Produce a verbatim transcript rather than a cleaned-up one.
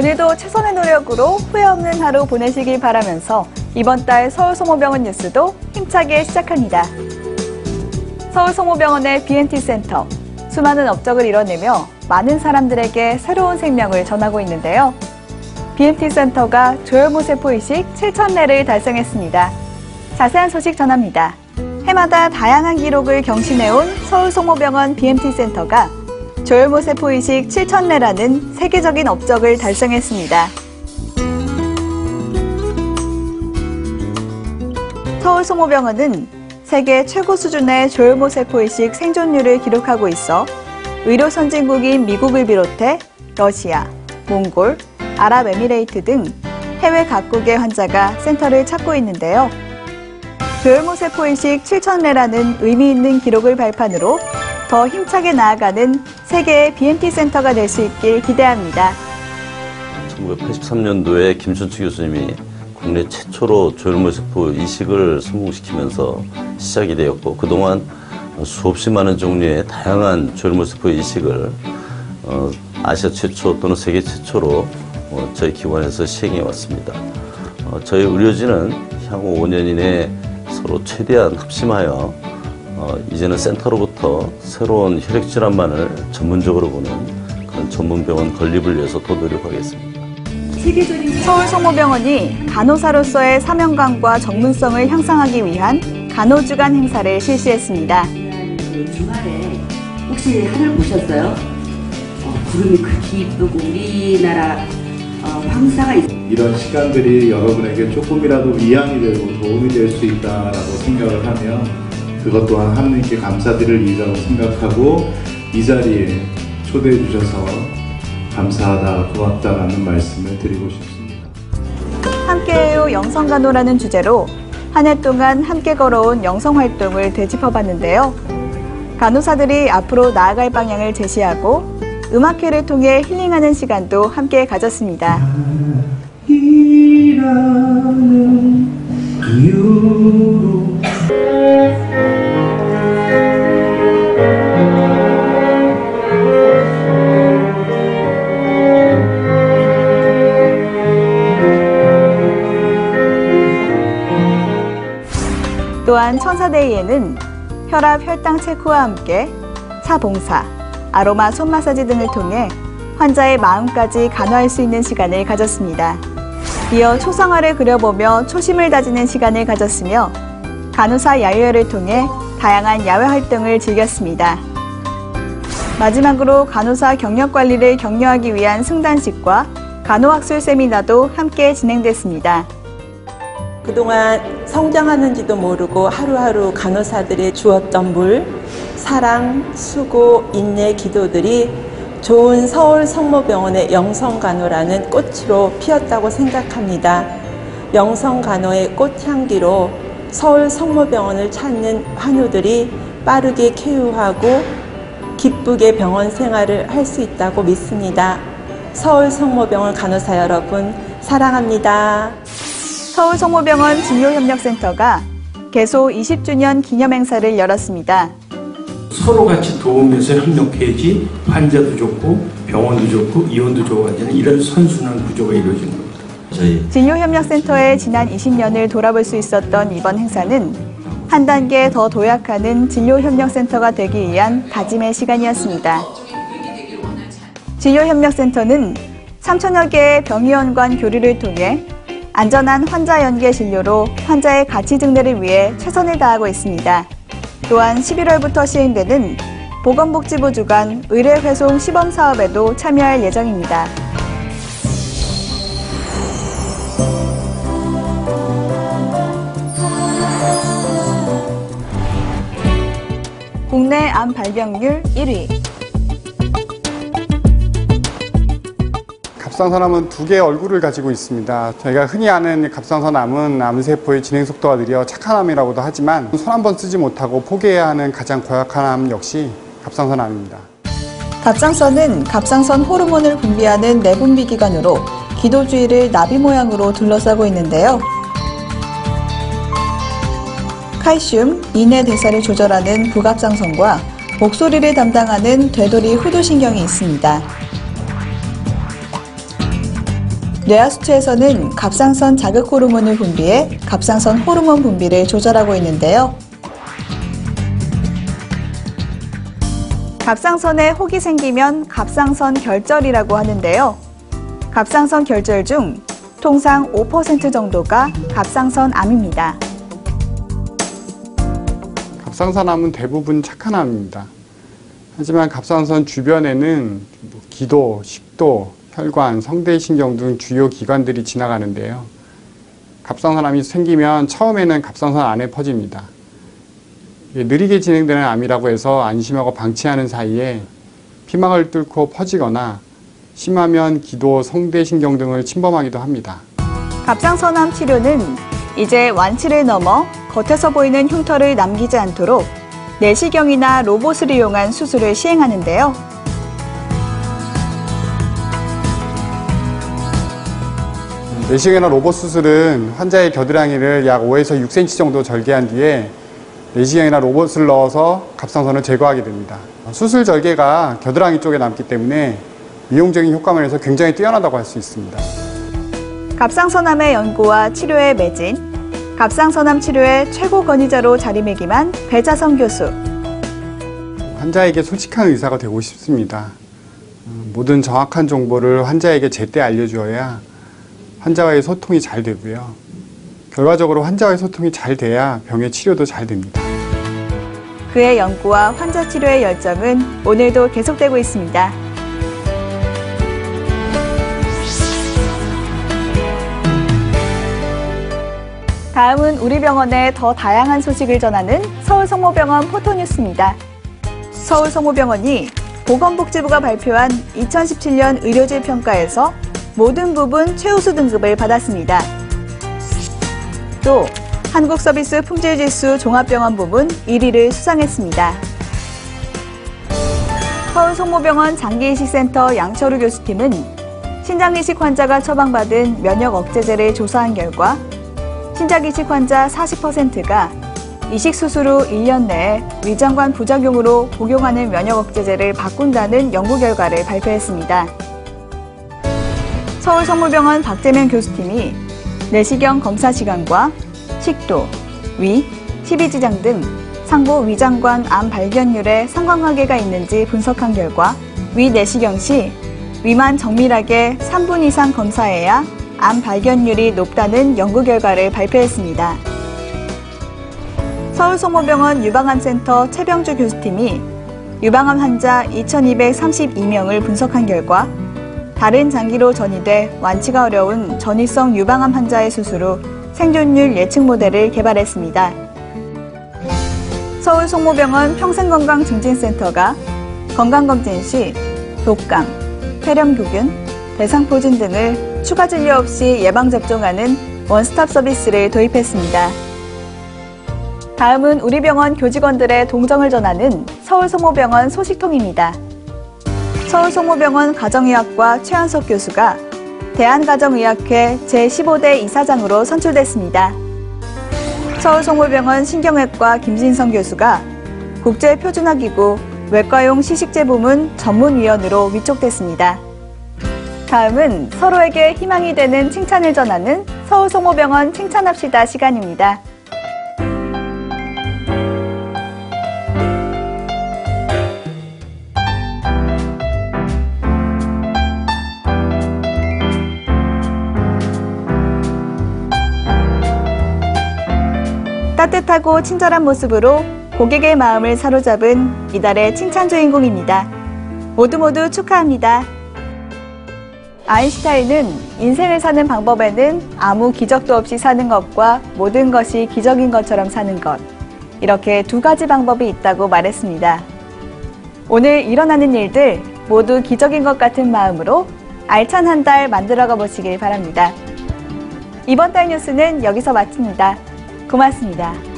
오늘도 최선의 노력으로 후회 없는 하루 보내시길 바라면서 이번 달 서울성모병원 뉴스도 힘차게 시작합니다. 서울성모병원의 비엔티센터, 수많은 업적을 이뤄내며 많은 사람들에게 새로운 생명을 전하고 있는데요. 비엔티센터가 조혈모세포 이식 칠천 회를 달성했습니다. 자세한 소식 전합니다. 해마다 다양한 기록을 경신해온 서울성모병원 비엔티센터가 조혈모세포 이식 칠천 회라는 세계적인 업적을 달성했습니다. 서울성모병원은 세계 최고 수준의 조혈모세포 이식 생존율을 기록하고 있어 의료 선진국인 미국을 비롯해 러시아, 몽골, 아랍에미레이트 등 해외 각국의 환자가 센터를 찾고 있는데요. 조혈모세포 이식 칠천 회라는 의미 있는 기록을 발판으로 더 힘차게 나아가는 세계의 비엔티센터가 될 수 있길 기대합니다. 천구백팔십삼 년도에 김춘추 교수님이 국내 최초로 조혈모세포 이식을 성공시키면서 시작이 되었고, 그동안 수없이 많은 종류의 다양한 조혈모세포 이식을 어, 아시아 최초 또는 세계 최초로 어, 저희 기관에서 시행해 왔습니다. 어, 저희 의료진은 향후 오 년 이내에 서로 최대한 합심하여 어, 이제는 센터로부터 새로운 혈액질환만을 전문적으로 보는 그런 전문병원 건립을 위해서 더 노력하겠습니다. 서울성모병원이 간호사로서의 사명감과 전문성을 향상하기 위한 간호주간 행사를 실시했습니다. 그 주말에 혹시 하늘 보셨어요? 어, 구름이 그렇게 이쁘고 우리나라 어, 황사가 있... 이런 시간들이 여러분에게 조금이라도 위안이 되고 도움이 될 수 있다라고 생각을 하면 그것 또한 하느님께 감사드릴 일이라고 생각하고 이 자리에 초대해 주셔서 감사하다, 고맙다라는 말씀을 드리고 싶습니다. 함께해요 영성간호라는 주제로 한 해 동안 함께 걸어온 영성활동을 되짚어봤는데요. 간호사들이 앞으로 나아갈 방향을 제시하고 음악회를 통해 힐링하는 시간도 함께 가졌습니다. 이라는 이유로 또한 천사데이에는 혈압, 혈당 체크와 함께 차봉사, 아로마 손 마사지 등을 통해 환자의 마음까지 간호할 수 있는 시간을 가졌습니다. 이어 초상화를 그려보며 초심을 다지는 시간을 가졌으며 간호사 야유회를 통해 다양한 야외 활동을 즐겼습니다. 마지막으로 간호사 경력 관리를 격려하기 위한 승단식과 간호학술 세미나도 함께 진행됐습니다. 그동안 성장하는지도 모르고 하루하루 간호사들이 주었던 물, 사랑, 수고, 인내, 기도들이 좋은 서울성모병원의 영성간호라는 꽃으로 피었다고 생각합니다. 영성간호의 꽃향기로 서울성모병원을 찾는 환우들이 빠르게 쾌유하고 기쁘게 병원 생활을 할 수 있다고 믿습니다. 서울성모병원 간호사 여러분, 사랑합니다. 서울성모병원 진료협력센터가 개소 이십 주년 기념행사를 열었습니다. 서로 같이 도우면서 협력해야지 환자도 좋고 병원도 좋고 의원도 좋고 하는 이런 선순환 구조가 이루어지는 겁니다. 저희 진료협력센터의 지난 이십 년을 돌아볼 수 있었던 이번 행사는 한 단계 더 도약하는 진료협력센터가 되기 위한 다짐의 시간이었습니다. 진료협력센터는 삼천여 개의 병의원 간 교류를 통해 안전한 환자 연계 진료로 환자의 가치 증대를 위해 최선을 다하고 있습니다. 또한 십일월부터 시행되는 보건복지부 주관 의뢰회송 시범 사업에도 참여할 예정입니다. 국내 암 발병률 일 위. 갑상선암은 두 개의 얼굴을 가지고 있습니다. 저희가 흔히 아는 갑상선암은 암세포의 진행 속도가 느려 착한 암이라고도 하지만 손 한 번 쓰지 못하고 포기해야 하는 가장 고약한 암 역시 갑상선암입니다. 갑상선은 갑상선 호르몬을 분비하는 내분비 기관으로 기도 주위를 나비 모양으로 둘러싸고 있는데요. 칼슘, 인해 대사를 조절하는 부갑상선과 목소리를 담당하는 되돌이 후두신경이 있습니다. 뇌하수체에서는 갑상선 자극 호르몬을 분비해 갑상선 호르몬 분비를 조절하고 있는데요. 갑상선에 혹이 생기면 갑상선 결절이라고 하는데요. 갑상선 결절 중 통상 오 퍼센트 정도가 갑상선 암입니다. 갑상선암은 대부분 착한 암입니다. 하지만 갑상선 주변에는 기도, 식도, 혈관, 성대신경 등 주요 기관들이 지나가는데요. 갑상선암이 생기면 처음에는 갑상선 안에 퍼집니다. 느리게 진행되는 암이라고 해서 안심하고 방치하는 사이에 피막을 뚫고 퍼지거나 심하면 기도, 성대신경 등을 침범하기도 합니다. 갑상선암 치료는 이제 완치를 넘어 겉에서 보이는 흉터를 남기지 않도록 내시경이나 로봇을 이용한 수술을 시행하는데요. 내시경이나 로봇 수술은 환자의 겨드랑이를 약 오에서 육 센티미터 정도 절개한 뒤에 내시경이나 로봇을 넣어서 갑상선을 제거하게 됩니다. 수술 절개가 겨드랑이 쪽에 남기 때문에 미용적인 효과면에서 굉장히 뛰어나다고 할 수 있습니다. 갑상선암의 연구와 치료에 매진, 갑상선암 치료의 최고 권위자로 자리매김한 배자성 교수. 환자에게 솔직한 의사가 되고 싶습니다. 모든 정확한 정보를 환자에게 제때 알려주어야 환자와의 소통이 잘 되고요. 결과적으로 환자와의 소통이 잘 돼야 병의 치료도 잘 됩니다. 그의 연구와 환자 치료의 열정은 오늘도 계속되고 있습니다. 다음은 우리 병원의 더 다양한 소식을 전하는 서울성모병원 포토뉴스입니다. 서울성모병원이 보건복지부가 발표한 이천십칠 년 의료질 평가에서 모든 부분 최우수 등급을 받았습니다. 또 한국서비스 품질지수 종합병원 부문 일 위를 수상했습니다. 서울성모병원 장기이식센터 양철우 교수팀은 신장이식 환자가 처방받은 면역 억제제를 조사한 결과 신장이식 환자 사십 퍼센트가 이식 수술 후 일 년 내에 위장관 부작용으로 복용하는 면역 억제제를 바꾼다는 연구 결과를 발표했습니다. 서울성모병원 박재명 교수팀이 내시경 검사 시간과 식도, 위, 십이지장 등 상부 위장관 암 발견율에 상관관계가 있는지 분석한 결과 위 내시경 시 위만 정밀하게 삼 분 이상 검사해야 암 발견율이 높다는 연구 결과를 발표했습니다. 서울성모병원 유방암센터 최병주 교수팀이 유방암 환자 이천이백삼십이 명을 분석한 결과 다른 장기로 전이돼 완치가 어려운 전이성 유방암 환자의 수술 후 생존율 예측 모델을 개발했습니다. 서울성모병원 평생건강증진센터가 건강검진 시 독감, 폐렴구균, 대상포진 등을 추가 진료 없이 예방접종하는 원스톱 서비스를 도입했습니다. 다음은 우리 병원 교직원들의 동정을 전하는 서울성모병원 소식통입니다. 서울성모병원 가정의학과 최한석 교수가 대한가정의학회 제십오 대 이사장으로 선출됐습니다. 서울성모병원 신경외과 김진성 교수가 국제표준화기구 외과용 시식제 부문 전문위원으로 위촉됐습니다. 다음은 서로에게 희망이 되는 칭찬을 전하는 서울성모병원 칭찬합시다 시간입니다. 따뜻하고 친절한 모습으로 고객의 마음을 사로잡은 이달의 칭찬 주인공입니다. 모두 모두 축하합니다. 아인슈타인은 인생을 사는 방법에는 아무 기적도 없이 사는 것과 모든 것이 기적인 것처럼 사는 것, 이렇게 두 가지 방법이 있다고 말했습니다. 오늘 일어나는 일들 모두 기적인 것 같은 마음으로 알찬 한 달 만들어가 보시길 바랍니다. 이번 달 뉴스는 여기서 마칩니다. 고맙습니다.